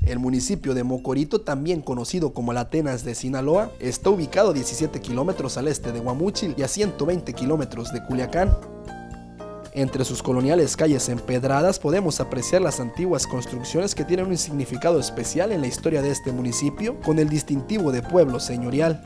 El municipio de Mocorito, también conocido como la Atenas de Sinaloa, está ubicado a 17 kilómetros al este de Guamúchil y a 120 kilómetros de Culiacán. Entre sus coloniales calles empedradas podemos apreciar las antiguas construcciones que tienen un significado especial en la historia de este municipio, con el distintivo de pueblo señorial.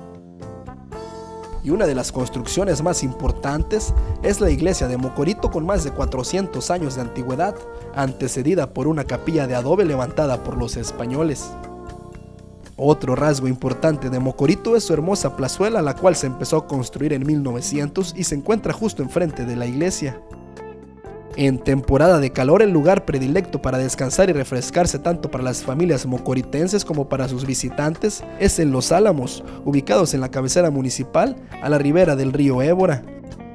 Y una de las construcciones más importantes es la iglesia de Mocorito, con más de 400 años de antigüedad, antecedida por una capilla de adobe levantada por los españoles. Otro rasgo importante de Mocorito es su hermosa plazuela, la cual se empezó a construir en 1900 y se encuentra justo enfrente de la iglesia. En temporada de calor, el lugar predilecto para descansar y refrescarse tanto para las familias mocoritenses como para sus visitantes es en Los Álamos, ubicados en la cabecera municipal a la ribera del río Évora.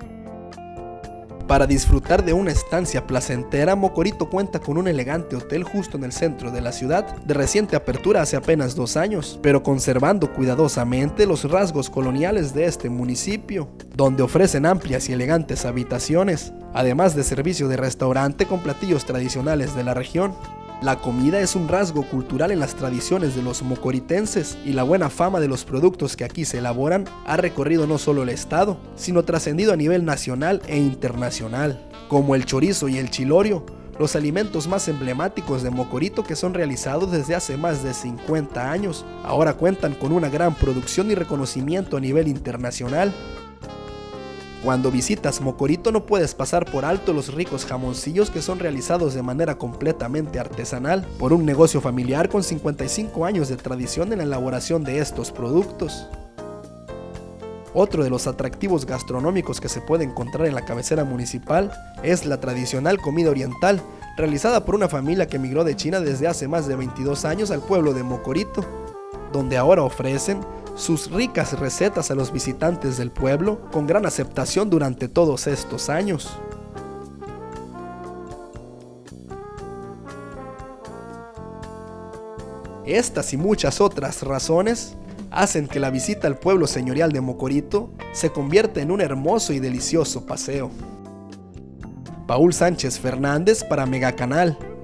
Para disfrutar de una estancia placentera, Mocorito cuenta con un elegante hotel justo en el centro de la ciudad, de reciente apertura hace apenas 2 años, pero conservando cuidadosamente los rasgos coloniales de este municipio, donde ofrecen amplias y elegantes habitaciones, además de servicio de restaurante con platillos tradicionales de la región. La comida es un rasgo cultural en las tradiciones de los mocoritenses, y la buena fama de los productos que aquí se elaboran ha recorrido no solo el estado, sino trascendido a nivel nacional e internacional, como el chorizo y el chilorio, los alimentos más emblemáticos de Mocorito, que son realizados desde hace más de 50 años. Ahora cuentan con una gran producción y reconocimiento a nivel internacional. Cuando visitas Mocorito no puedes pasar por alto los ricos jamoncillos que son realizados de manera completamente artesanal por un negocio familiar con 55 años de tradición en la elaboración de estos productos. Otro de los atractivos gastronómicos que se puede encontrar en la cabecera municipal es la tradicional comida oriental, realizada por una familia que emigró de China desde hace más de 22 años al pueblo de Mocorito, donde ahora ofrecen sus ricas recetas a los visitantes del pueblo, con gran aceptación durante todos estos años. Estas y muchas otras razones hacen que la visita al pueblo señorial de Mocorito se convierta en un hermoso y delicioso paseo. Paul Sánchez Fernández para Megacanal.